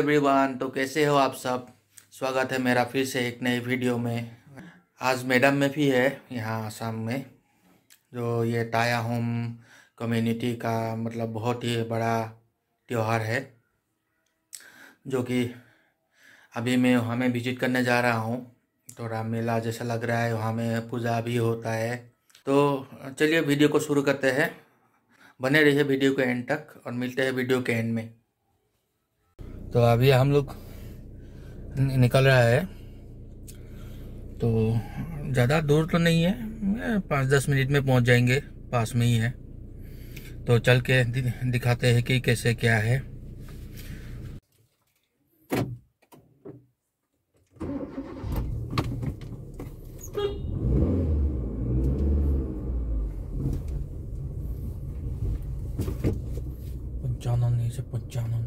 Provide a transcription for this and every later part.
Everyone, तो कैसे हो आप सब। स्वागत है मेरा फिर से एक नई वीडियो में। आज मैडम में भी है यहाँ आसाम में, जो ये टाया होम कम्युनिटी का मतलब बहुत ही बड़ा त्यौहार है, जो कि अभी मैं वहाँ में विजिट करने जा रहा हूँ। थोड़ा मेला जैसा लग रहा है, वहाँ में पूजा भी होता है। तो चलिए वीडियो को शुरू करते हैं। बने रहिए वीडियो के एंड तक और मिलते हैं वीडियो के एंड में। तो अभी हम लोग निकल रहा है, तो ज़्यादा दूर तो नहीं है, 5-10 मिनट में पहुंच जाएंगे, पास में ही है। तो चल के दिखाते हैं कि कैसे क्या है। पंचानन नहीं से 55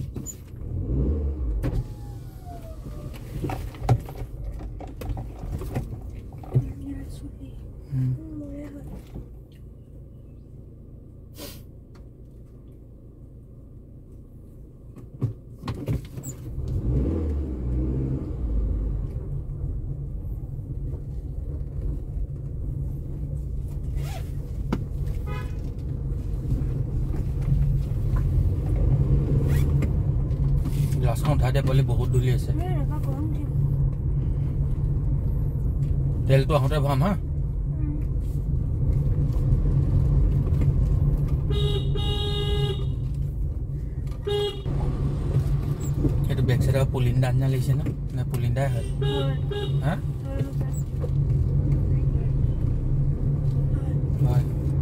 ग्लासখন उठा दे बोले बहुत दूरी আছে। তেলটো আহোঁতে ভৰাম হা। এইটো বেক সাইডৰ পুলিন্দা আনিনা লাগিছে না, না পুলিন্দাই হয় হা। হয়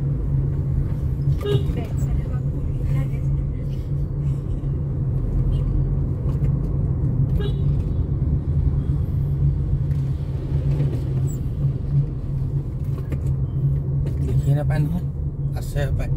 নাপায় নহয়, আছে পায়।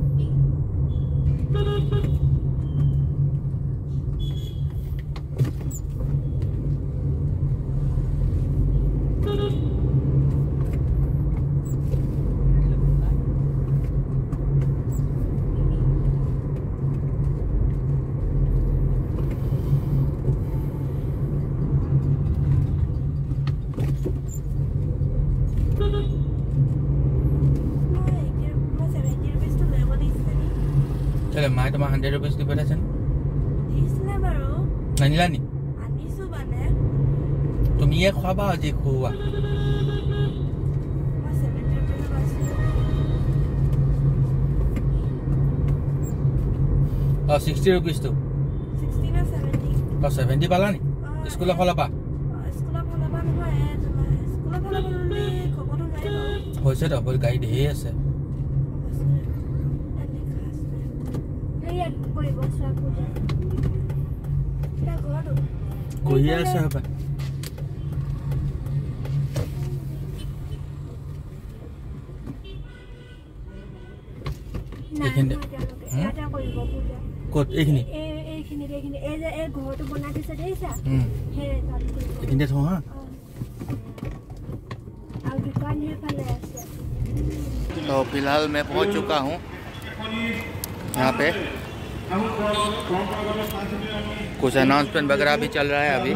चले माय तुम्हारा 100 रुपीस दी पड़ा चल दिसले बारो नानिला नी आनिसु बाने तुम ये खाबा जे खोवा 70 रुपीस बासी और 60 रुपीस तो 60 ना 70 और 70 वाला नी स्कूल खोला बा নহয় स्कूल खोला बोलले खबर নাই बारो होइसे डबल गाइड हे আছে। कोई ऐसा है ক'ত এইখিনি ঘৰটো বনাই দিছে দেখিছা এইখিনি থওঁ হা। तो फिलहाल मैं पहुंच चुका हूं यहाँ पे। कुछ अनाउंसमेंट वगैरह भी चल रहा है अभी।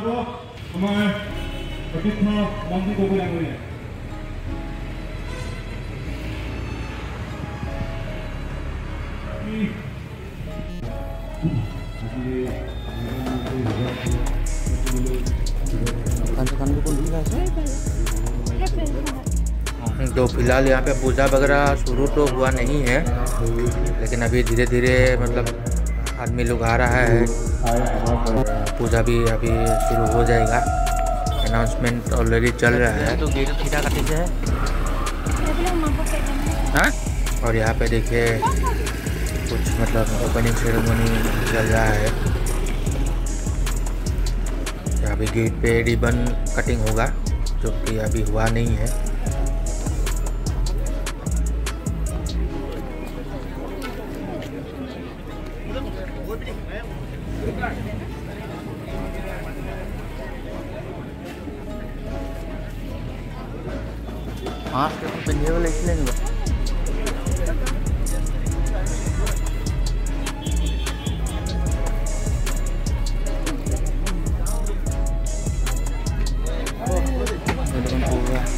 तो फिलहाल यहाँ पे पूजा वगैरह शुरू तो हुआ नहीं है, लेकिन अभी धीरे धीरे मतलब आदमी लोग आ रहा है। पूजा भी अभी शुरू हो जाएगा, अनाउंसमेंट ऑलरेडी चल रहा है। तो गेट खींचा काटे है हाँ। और यहाँ पे देखिए कुछ मतलब ओपनिंग सेरेमनी चल रहा है। अभी गेट पे रिबन कटिंग होगा, जो कि अभी हुआ नहीं है। मास्क पिंधे वाले इसलिए नहीं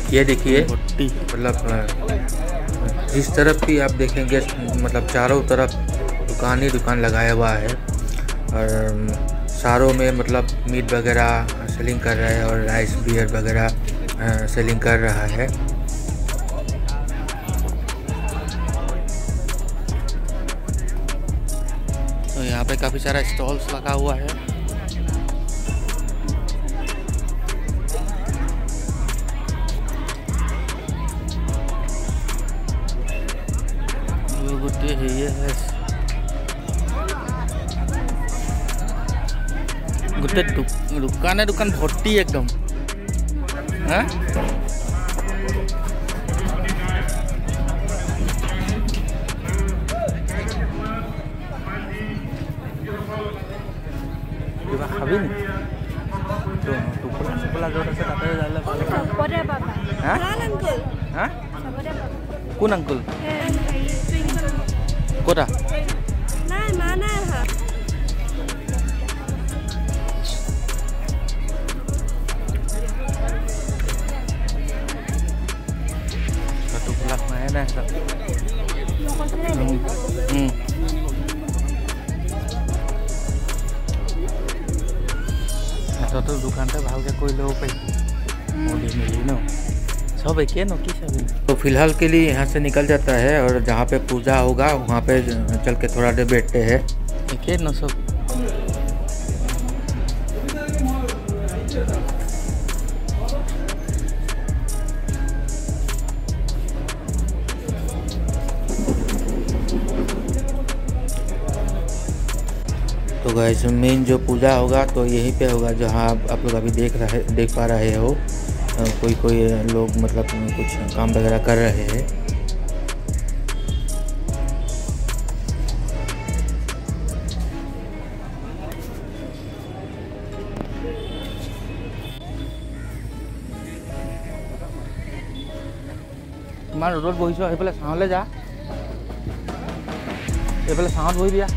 ये देखिए मतलब जिस तरफ भी आप देखेंगे मतलब चारों तरफ दुकान ही दुकान लगाया हुआ है और सारों में मतलब मीट वगैरह सेलिंग कर रहा है और राइस बियर वगैरह सेलिंग कर रहा है। तो यहाँ पे काफ़ी सारा स्टॉल्स लगा हुआ है। ये है गोटे दुकान भर्ती एकदम हाँ खाबी नी टुकला जो কোন আঙ্কুল কোটা নাই মা নাই হা টুকলা নাই নাই সব तो दुकान पे भाव के कोई लोग पे मोदी मिली न सब एक न कि सब। तो फिलहाल के लिए यहाँ से निकल जाता है और जहाँ पे पूजा होगा वहाँ पे चल के थोड़ा देर बैठते हैं। एक न सब तो गाइस मेन जो पूजा होगा तो यहीं पे होगा जहाँ आप लोग अभी देख पा रहे हो। कोई लोग मतलब कुछ काम वगैरह कर रहे हैं। तुम्हार रोड बहिस এইফালে ছাঁলে যা এইফালে ছাঁত বহি দিয়া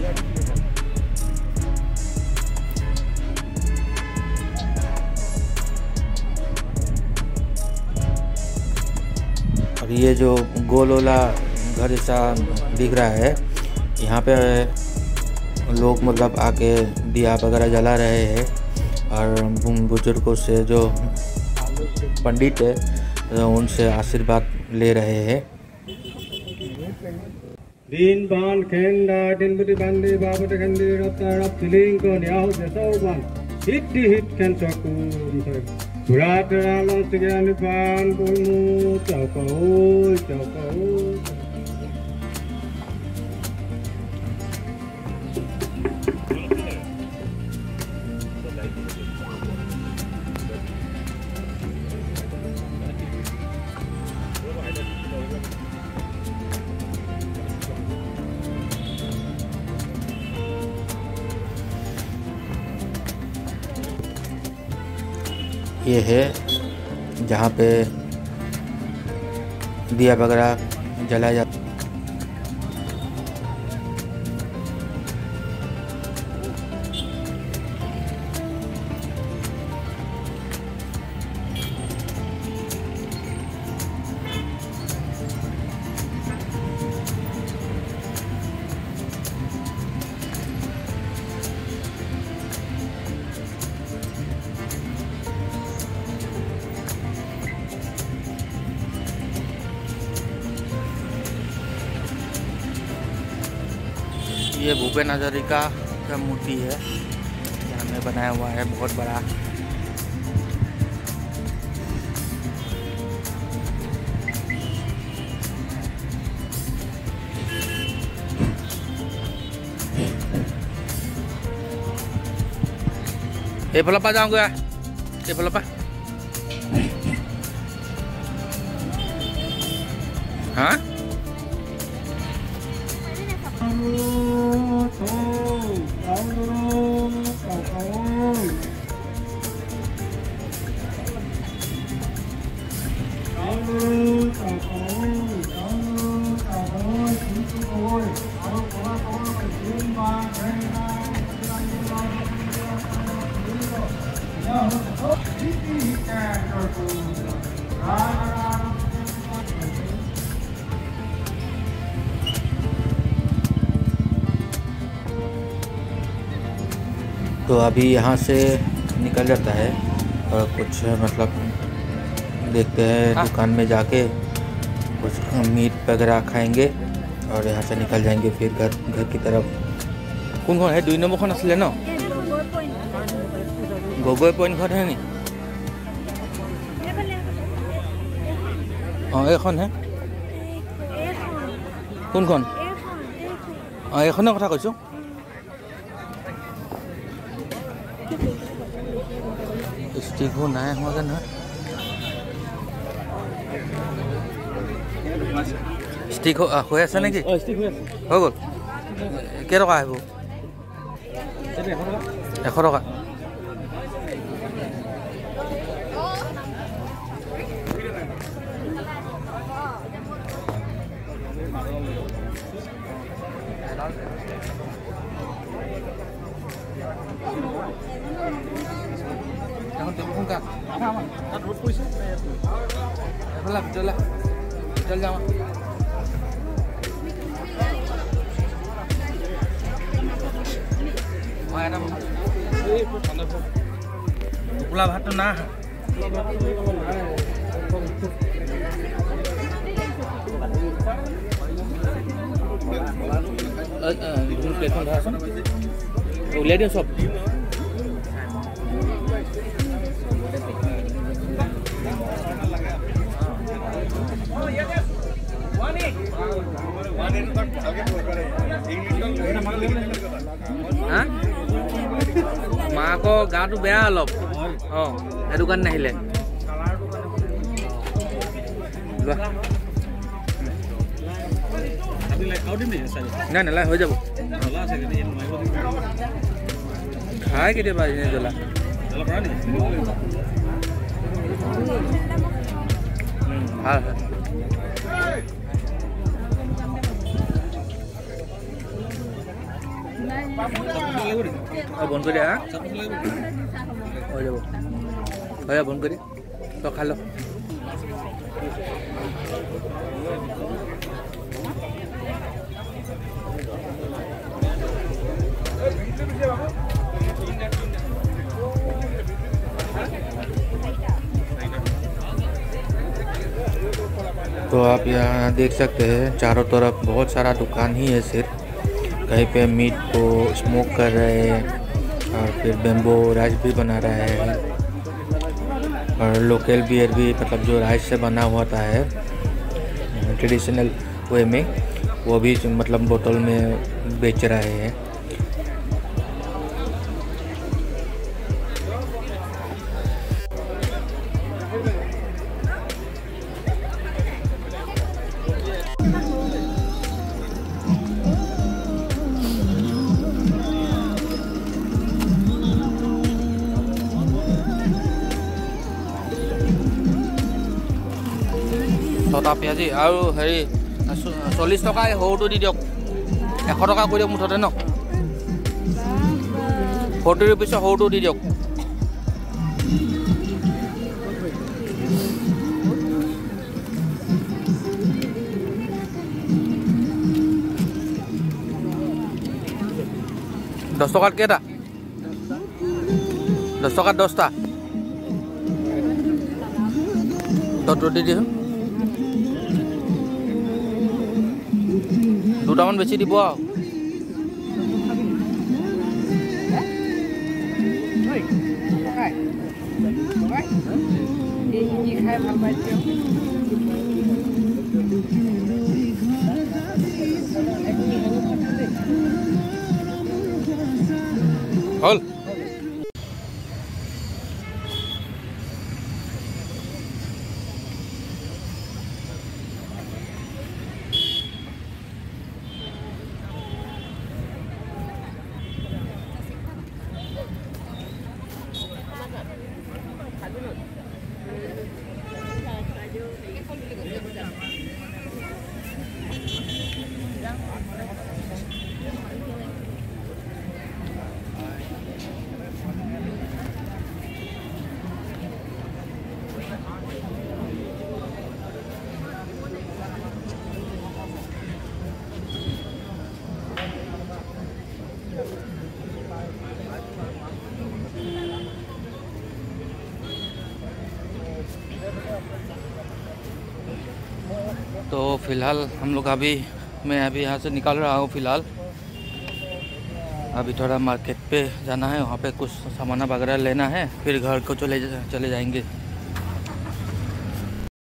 और ये जो गोल वाला घर जैसा दिख रहा है यहाँ पे लोग मतलब आके दिया वगैरह जला रहे हैं और बुजुर्गों से जो पंडित है उनसे आशीर्वाद ले रहे हैं। दिन बान खेंडा दिन बुद्धि बंदी बाबू गंदी रत्ता रत्त लिंग को न्याह जैसा बान हिट खें चकूम Kurata alam sekian depan pulmu cakau. ये है जहाँ पे दिया वगैरह जलाया जाता है। ये भूपेन हजारिका का मूर्ति है यहाँ में बनाया हुआ है बहुत बड़ा। ये फलपा जाऊंगा ये फलपा हाँ Right. तो अभी यहाँ से निकल जाता है और कुछ मतलब देखते हैं दुकान में जाके कुछ मीट वगैरह खाएंगे और यहाँ से निकल जाएंगे फिर घर की तरफ। कौन कौन है 2 नंबर खन आছিলে न गगৈ पॉइंट खन है नी এইখন হে কোনখন এইখনৰ কথা কৈছো स्टिक हो ना होगा ना स्टिक हो ऐसा नहीं कि हो गल के टका है वो 100 टका चल जाओ टुकला भात तो ना प्लेटफॉर्म धराचोन उलियाई दिওঁ सब माँ को गाँव बेया अलग সেইটো কাৰণে নাহিলে নাই নালাগে হৈ যাব খাই কেতিয়াবা এনে জ্বলা ভাল बन कर बन कर तो खा लो तो आप यहाँ देख सकते हैं चारों तरफ बहुत सारा दुकान ही है सिर्फ कहीं पे मीट को स्मोक कर रहे हैं और फिर बेम्बो राइस भी बना रहा है और लोकल बियर भी मतलब जो राइस से बना हुआ था है ट्रेडिशनल वे में वो भी मतलब बोतल में बेच रहे हैं। ছটা পিঁয়াজি আৰু হেৰি 40 টকা সৰুটো দি দিয়ক 100 টকা কৰি দিয়ক মুঠতে ন 40 रुपीस সৰুটো দি দিয়ক दस टकात केटा 10 टकात 10টা तो দি দিওঁ দুটামান বেছি দিব আৰু হ'ল तो फ़िलहाल हम लोग मैं अभी यहाँ से निकल रहा हूँ फ़िलहाल। अभी थोड़ा मार्केट पे जाना है, वहाँ पे कुछ सामान वगैरह लेना है, फिर घर को चले जाएंगे।